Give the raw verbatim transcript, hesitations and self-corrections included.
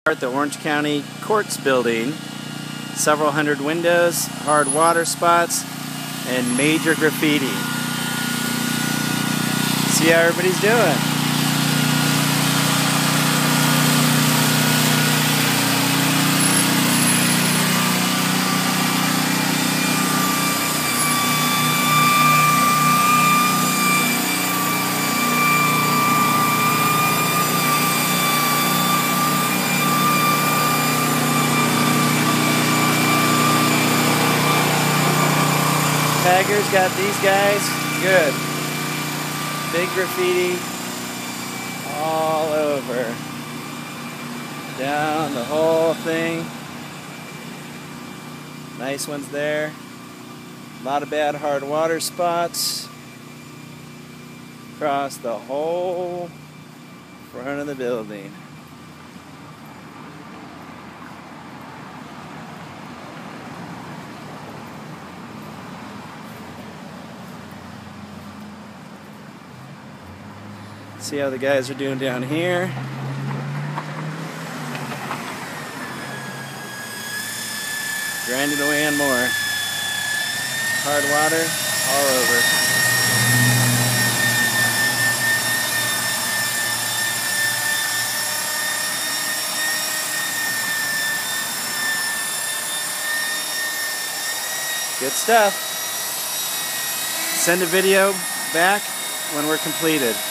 At the Orange County Courts building, several hundred windows, hard water spots, and major graffiti. See how everybody's doing. Taggers got these guys good. Big graffiti all over. Down the whole thing. Nice ones there. A lot of bad hard water spots. Across the whole front of the building. See how the guys are doing down here. Grinding away on more. Hard water all over. Good stuff. Send a video back when we're completed.